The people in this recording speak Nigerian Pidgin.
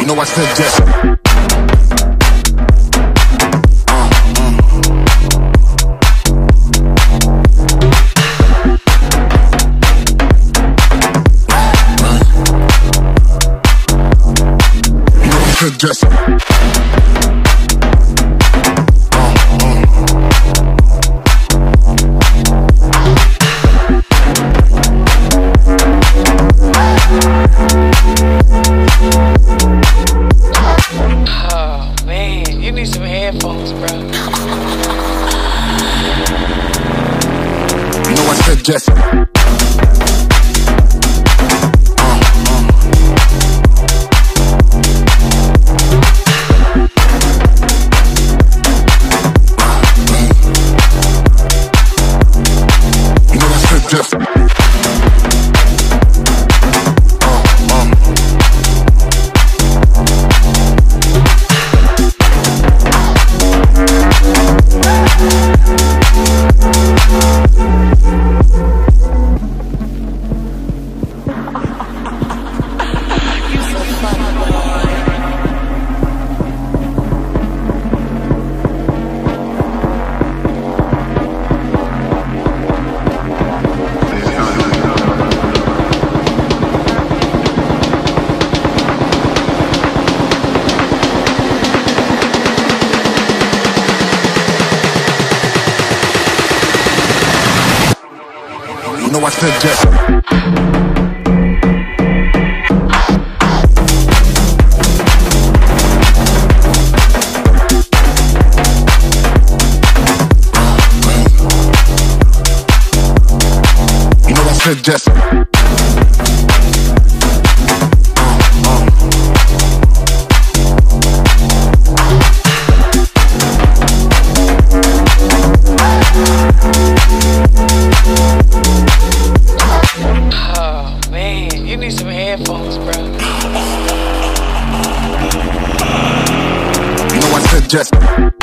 You know I suggest. Suggest. Oh man, you need some headphones, bro. You know I suggest. You know I suggest. You know I suggest. You need some headphones, bro. You know I suggest.